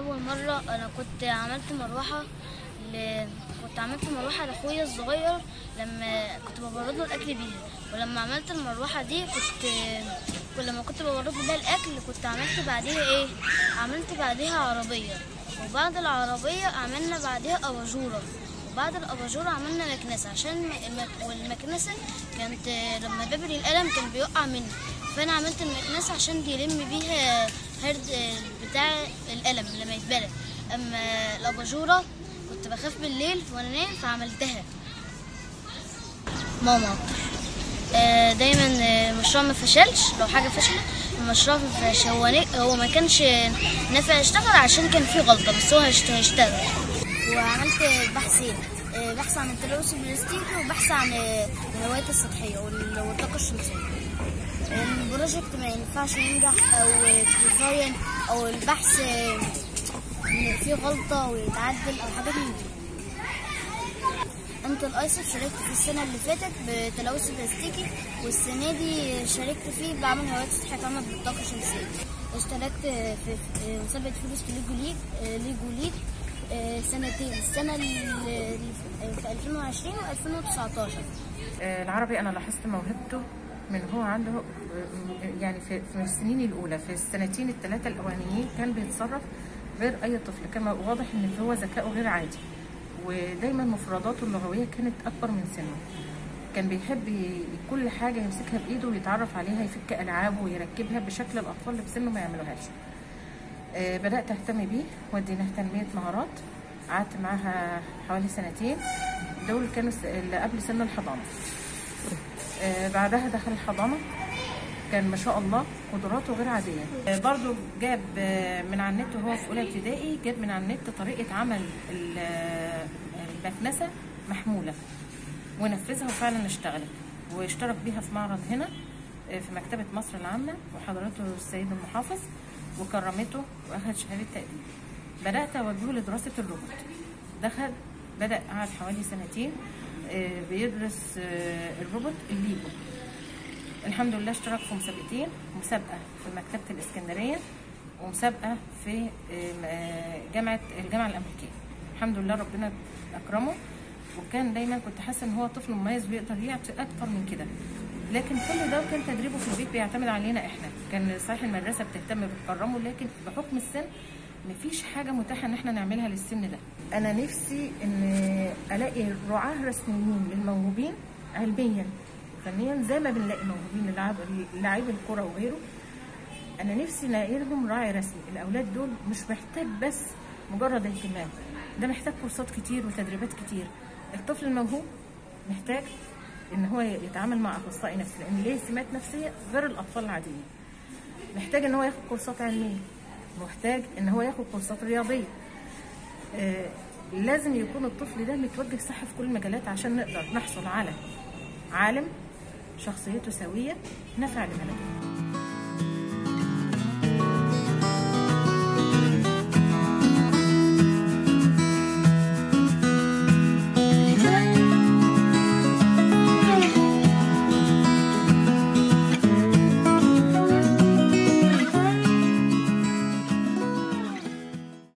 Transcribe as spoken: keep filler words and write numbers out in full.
اول مره انا كنت عملت مروحه ل... كنت عملت مروحه لاخويا الصغير لما كنت ببرد له الاكل بيها. ولما عملت المروحه دي كنت لما كنت ببرد له بيها الاكل كنت عملت بعديها ايه عملت بعديها عربيه، وبعد العربيه عملنا بعديها اباجوره، وبعد الاباجوره عملنا مكنسه عشان المك... والمكنسه كانت لما ببري القلم كان بيقع مني، فانا عملت المكنسه عشان يلم بيها هرد بتاع القلم لما يتبرد. اما الاباجوره كنت بخاف بالليل وانا نايم فعملتها. ماما دايما المشروع ما فشلش، لو حاجه فشلت المشروع ما فشلش. هو هو ما كانش نافع يشتغل عشان كان فيه غلطه، بس هو هيشتغل. وعملت بحثين، بحث عن التلوث البلاستيكي وبحث عن الهوايات السطحيه والطاقه الشمسيه. البروجكت ما ينفعش ينجح او ديزاين او البحث فيه غلطه ويتعدل او حاجات من دي. انت الايسف شاركت في السنه اللي فاتت بتلوث بلاستيكي، والسنه دي شاركت فيه بعمل هوايات سطحيه اتعملت بالطاقه الشمسيه. اشتركت في مسابقه فلوس ليجو ليج ليجو ليج سنتين، السنه اللي في ألفين وعشرين وألفين وتسعتاشر. العربي انا لاحظت موهبته من هو عنده يعني في في السنين الاولى، في السنتين الثلاثه الاولانيين كان بيتصرف غير اي طفل، كان واضح ان هو ذكائه غير عادي، ودايما مفرداته اللغويه كانت اكبر من سنه. كان بيحب كل حاجه يمسكها بايده ويتعرف عليها، يفك العابه ويركبها بشكل الاطفال اللي في سنه ما يعملوهاش. أه بدات اهتم بيه وديناه تنميه مهارات، قعدت معاها حوالي سنتين، دول كانوا اللي قبل سن الحضانه. أه بعدها دخل الحضانه، كان ما شاء الله قدراته غير عاديه. أه برضو جاب من على النت وهو في اولى ابتدائي، جاب من على النت طريقه عمل المكنسه محموله ونفذها وفعلا اشتغلت، واشترك بيها في معرض هنا في مكتبه مصر العامه، وحضرته السيد المحافظ وكرمته واخد شهاده تقدير. بدات اوجهه لدراسه الروبوت، دخل بدا قعد حوالي سنتين بيدرس الروبوت الليجو. الحمد لله اشترك في مسابقتين، مسابقه في مكتبه الاسكندريه ومسابقه في جامعه الجامعه الامريكيه. الحمد لله ربنا اكرمه، وكان دايما كنت حاسه ان هو طفل مميز بيقدر يعطي اكتر من كده، لكن كل ده كان تدريبه في البيت بيعتمد علينا احنا. كان صحيح المدرسه بتهتم بتكرمه، لكن بحكم السن مفيش حاجه متاحه ان احنا نعملها للسن ده. انا نفسي ان الاقي رعاه رسميين للموهوبين علميا فنيا، زي ما بنلاقي موهوبين للاعبي الكره وغيره. انا نفسي الاقي لهم راعي رسمي. الاولاد دول مش محتاج بس مجرد اهتمام، ده محتاج كورسات كتير وتدريبات كتير. الطفل الموهوب محتاج ان هو يتعامل مع اخصائي نفسي، لان ليه سمات نفسيه غير الاطفال العاديه. محتاج ان هو ياخد كورسات علميه، محتاج ان هو ياخد كورسات رياضيه. آه لازم يكون الطفل ده متوجه صح في كل المجالات عشان نقدر نحصل على عالم شخصيته سويه نافع لبلده.